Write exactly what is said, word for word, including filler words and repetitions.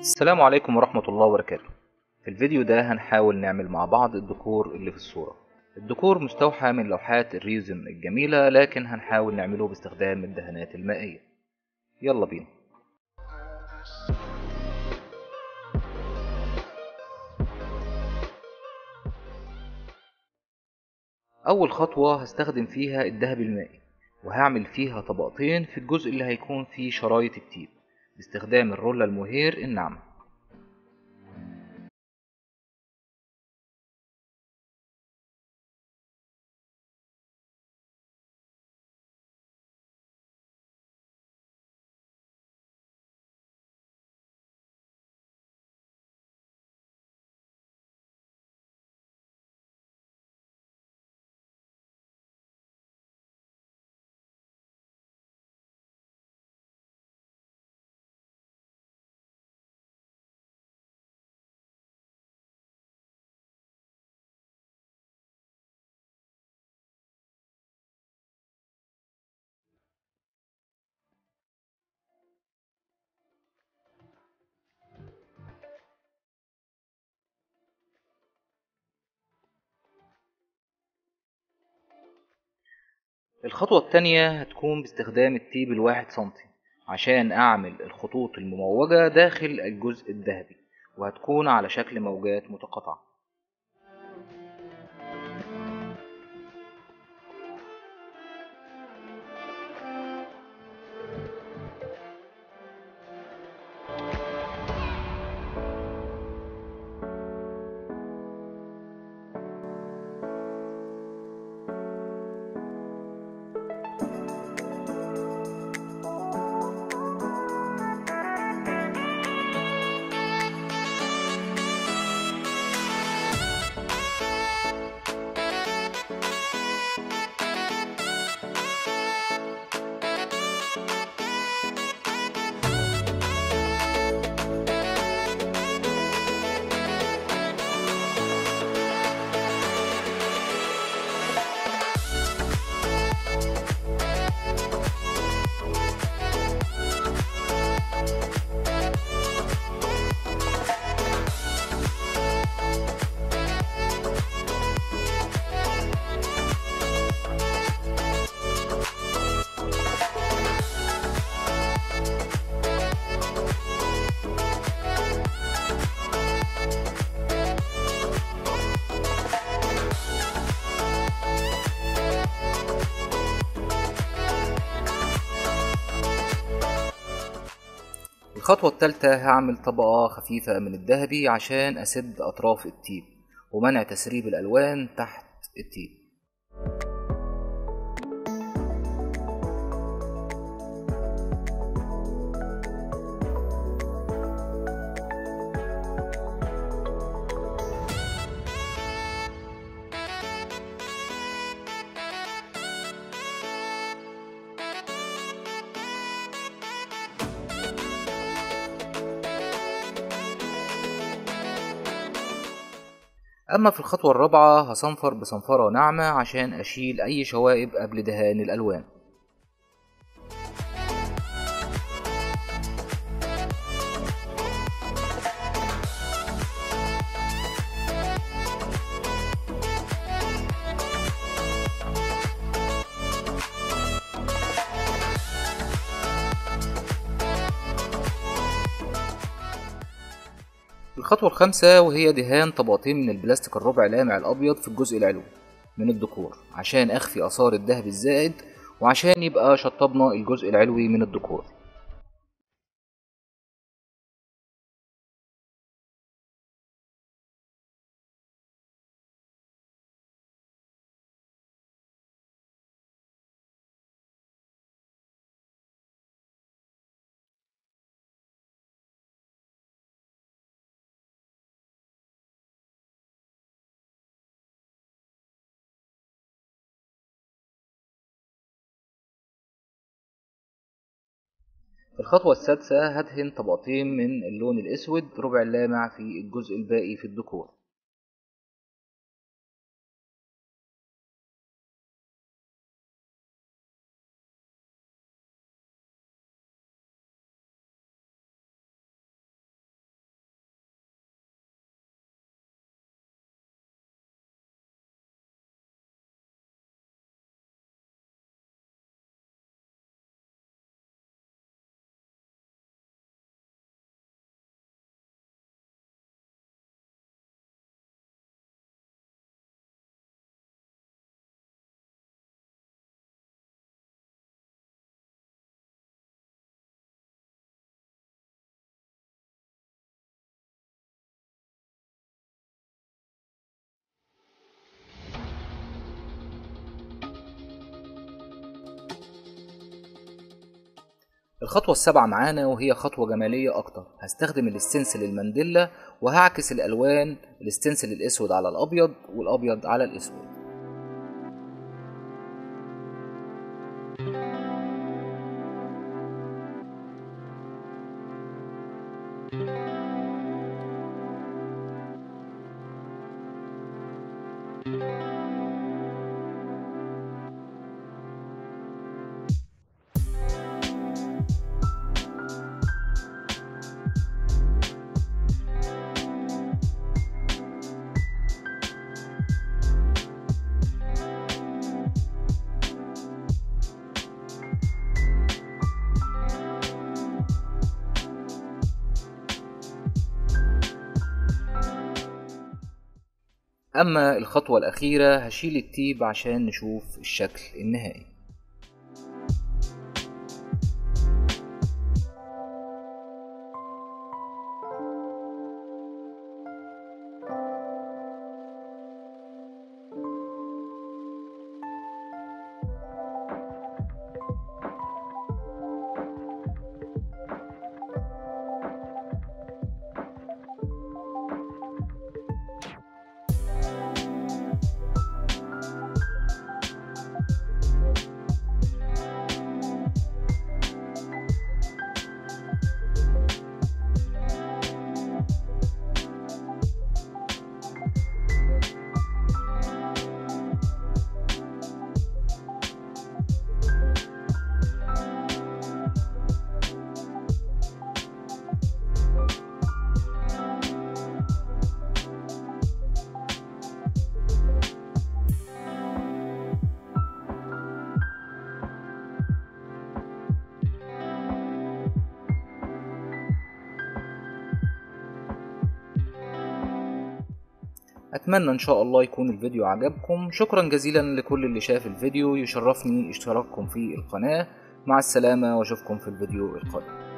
السلام عليكم ورحمة الله وبركاته. في الفيديو ده هنحاول نعمل مع بعض الديكور اللي في الصورة. الديكور مستوحى من لوحات الريزم الجميلة، لكن هنحاول نعمله باستخدام الدهانات المائية. يلا بينا. أول خطوة هستخدم فيها الذهب المائي، وهعمل فيها طبقتين في الجزء اللي هيكون فيه شرايط التيب باستخدام الرولة المهير الناعمة. الخطوة التانية هتكون باستخدام التيب الواحد سنتي عشان أعمل الخطوط المموجة داخل الجزء الذهبي، وهتكون على شكل موجات متقاطعة. الخطوة التالتة هعمل طبقة خفيفة من الذهبي عشان أسد أطراف التيب ومنع تسريب الألوان تحت التيب. أما في الخطوة الرابعة هصنفر بصنفرة ناعمة عشان أشيل أي شوائب قبل دهان الألوان. الخطوة الخامسة وهي دهان طبقتين من البلاستيك الربع لامع الأبيض في الجزء العلوي من الديكور عشان أخفي آثار الذهب الزائد، وعشان يبقى شطبنا الجزء العلوي من الديكور. في الخطوة السادسة هدهن طبقتين من اللون الأسود ربع لامع في الجزء الباقي في الديكور. الخطوة السابعة معانا وهي خطوة جمالية أكتر. هستخدم الاستنسل المانديلا وهعكس الألوان، الاستنسل الأسود على الأبيض والأبيض على الأسود. أما الخطوة الأخيرة هشيل التيب عشان نشوف الشكل النهائي. أتمنى إن شاء الله يكون الفيديو عجبكم. شكرا جزيلا لكل اللي شاف الفيديو، يشرفني اشتراككم في القناة. مع السلامة واشوفكم في الفيديو القادم.